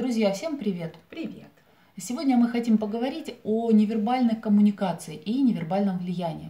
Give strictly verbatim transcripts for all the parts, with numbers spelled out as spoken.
Друзья, всем привет! Привет! Сегодня мы хотим поговорить о невербальной коммуникации и невербальном влиянии.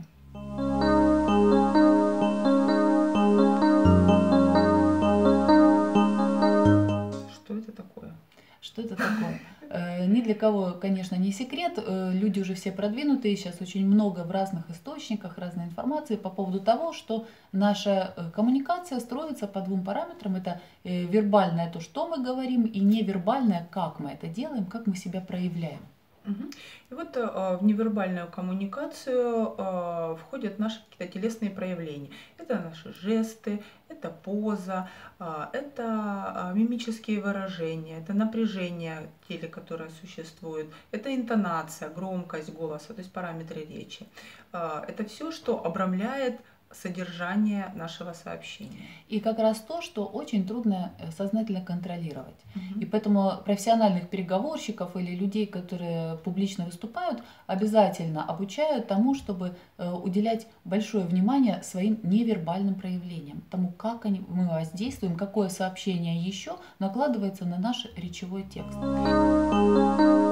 Что это такое? Что это такое? Э, Ни для кого, конечно, не секрет. Э, Люди уже все продвинутые, сейчас очень много в разных источниках, разной информации по поводу того, что наша э, коммуникация строится по двум параметрам. Это э, вербальное, то, что мы говорим, и невербальное, как мы это делаем, как мы себя проявляем. Мгм. И вот э, в невербальную коммуникацию э, входят наши какие-то телесные проявления. Это наши жесты, это поза, а, это а, мимические выражения, это напряжение в теле, которое существует, это интонация, громкость голоса, то есть параметры речи. А, Это все, что обрамляет содержание нашего сообщения. И как раз то, что очень трудно э, сознательно контролировать. И Мгм. поэтому профессиональных переговорщиков или людей, которые публично выступают, обязательно обучают тому, чтобы э, уделять большое внимание своим невербальным проявлениям, тому, как они, мы воздействуем, какое сообщение еще накладывается на наш речевой текст.